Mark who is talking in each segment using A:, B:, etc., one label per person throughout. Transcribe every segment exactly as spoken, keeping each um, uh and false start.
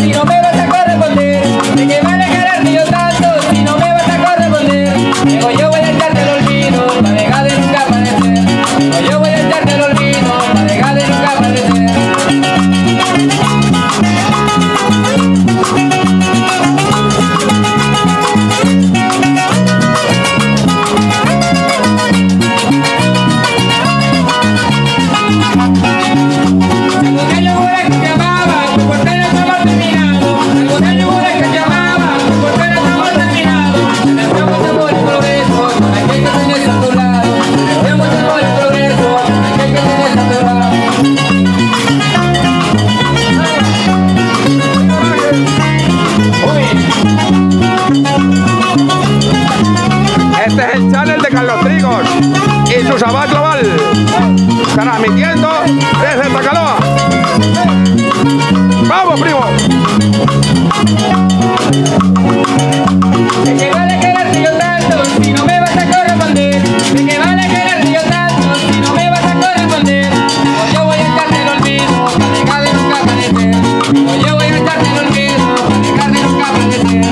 A: si no me vas a corresponder? ¿De qué vale quererte yo tanto si no me vas a corresponder? Digo, yo voy a echarte el olvido para dejar de nunca aparecer. Digo, yo voy a echarte el olvido para dejar de nunca aparecer.
B: Este es el channel de Carlos Trigos y su Sabá Global, transmitiendo desde Tacaloa. ¡Vamos, primo!
A: ¿De qué vale quererte yo tanto si no me vas a corresponder? ¿De qué vale quererte yo tanto si no me vas a corresponder? Digo, yo voy a echarte el olvido para dejar de nunca aparecer. Digo, yo voy a echarte el olvido para dejar de nunca aparecer.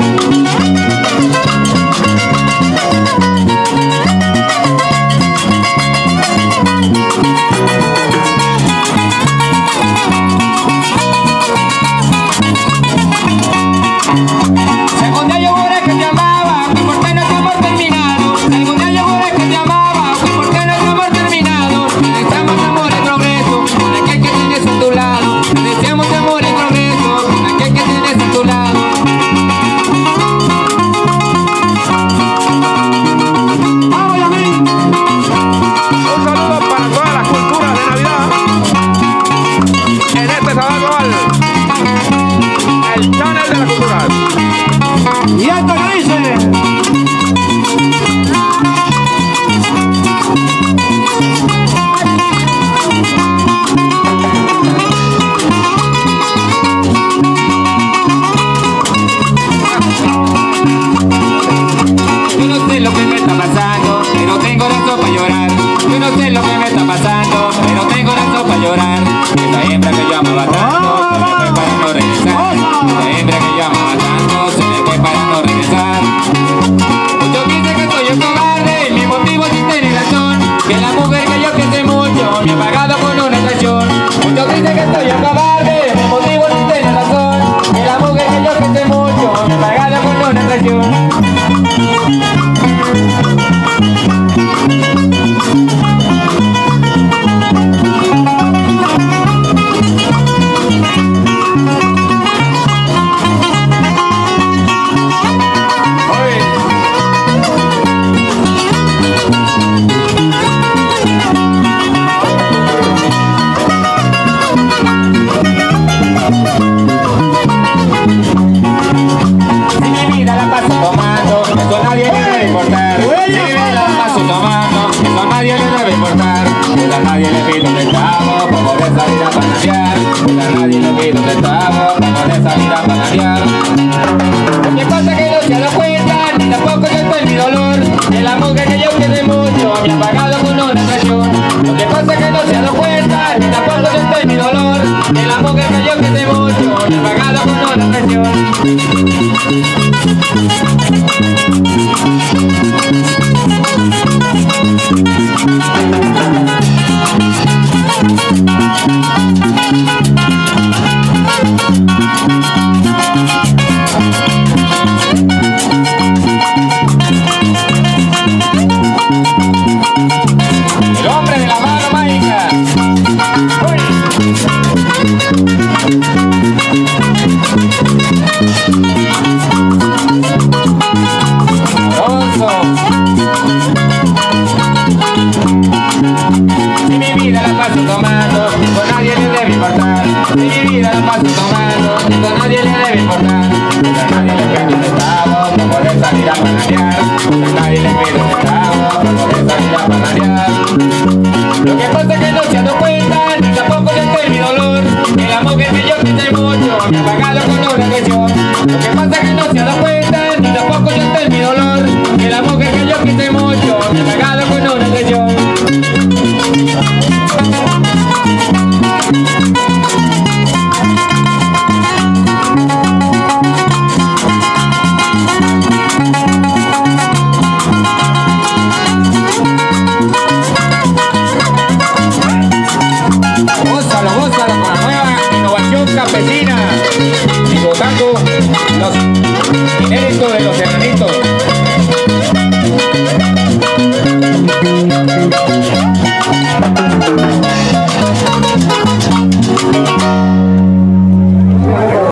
A: Algún día yo juré que te amaba, fue porque nuestro amor terminado. Algún día yo juré que te amaba, fue porque nuestro amor terminado. Te deseamos amor y progreso, con aquel que tienes a tu lado. Te deseamos amor y progreso, con aquel que tienes a tu lado. ¡Vamos, Yamil!
B: Un saludo para todas las culturas de Navidad en este Sabá Global, el channel de la cultura.
C: Y esto que dice.
A: Yo no sé lo que me está pasando, pero tengo razón para llorar. Yo no sé lo que me está pasando, pero tengo razón para llorar. Esa hembra que yo amaba tanto, se me fue para no regresar. Esa hembra que yo amaba tanto, se me fue para no regresar. Muchos dicen que soy un cobarde, mi motivo sí tiene razón. Que la mujer que yo quise mucho, me ha pagado con una traición. Muchos dicen que soy un cobarde, mi motivo sí tiene razón. Que la mujer que yo quise mucho, me ha pagado con una traición. Si mi vida la paso tomando, eso a nadie le debe importar. Si mi vida la paso tomando, eso a nadie le debe importar. Pues a nadie le pido un centavo para poder salir a panadear. Pues a nadie le pido un centavo para poder salir a panadear. Lo que pasa es que no se da cuenta, ni tampoco yo estoy en mi dolor. De la mujer que yo quise mucho, me ha pagado con una traición. Lo que pasa es que no se da cuenta, ni tampoco yo estoy en mi dolor. De la mujer que yo quise mucho, me ha pagado con una traición. El hombre de la mano mágica. Rosso. Si mi vida la paso tomando, con nadie le debe importar. Si mi vida la paso tomando, con nadie le debe importar. Porque a nadie le pido un centavo para poder salir a panadear. Porque a nadie le pido un centavo para poder salir a panadear. Lo que pasa es que no se ha dado cuenta, ni tampoco yo estoy en mi dolor. Que la mujer que yo quise mucho, me ha pagado con una traición. Lo que pasa es que no se ha dado cuenta,